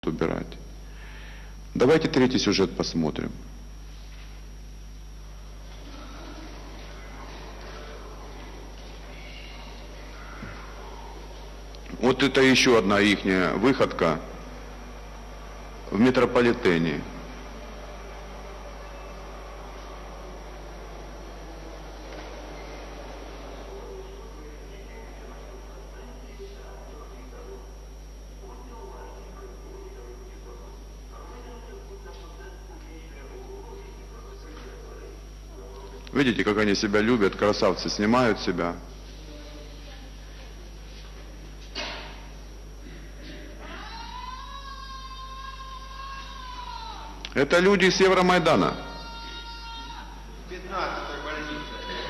убирать. Давайте третий сюжет посмотрим. Вот это еще одна ихняя выходка в метрополитене. Видите, как они себя любят, красавцы снимают себя. Это люди из Евромайдана. 15-й больница.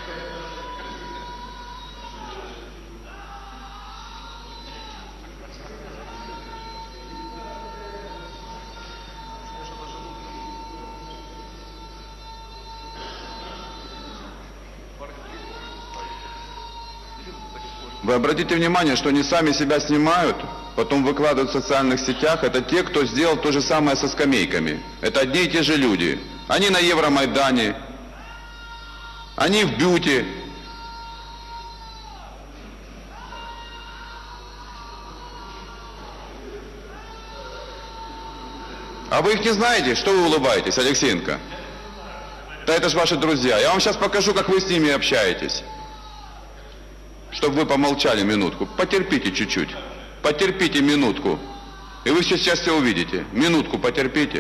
Вы обратите внимание, что они сами себя снимают, потом выкладывают в социальных сетях. Это те, кто сделал то же самое со скамейками. Это одни и те же люди. Они на Евромайдане, они в Бюте. А вы их не знаете? Что вы улыбаетесь, Алексеенко? Да это же ваши друзья. Я вам сейчас покажу, как вы с ними общаетесь. Чтобы вы помолчали минутку. Потерпите чуть-чуть. Потерпите минутку. И вы сейчас все увидите. Минутку потерпите.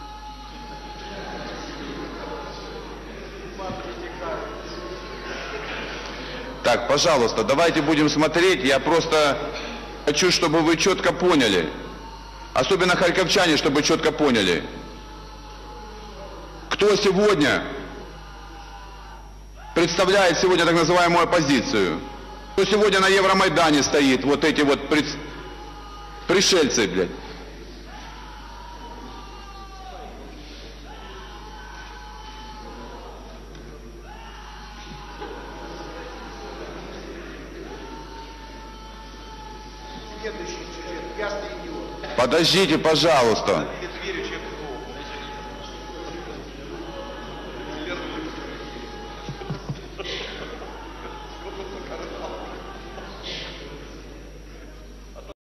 Так, пожалуйста, давайте будем смотреть. Я просто хочу, чтобы вы четко поняли. Особенно харьковчане, чтобы четко поняли. Кто сегодня представляет сегодня так называемую оппозицию? Кто сегодня на Евромайдане стоит? Вот эти вот пришельцы, блядь. Следующий сюжет. Ясный идиот. Подождите, пожалуйста.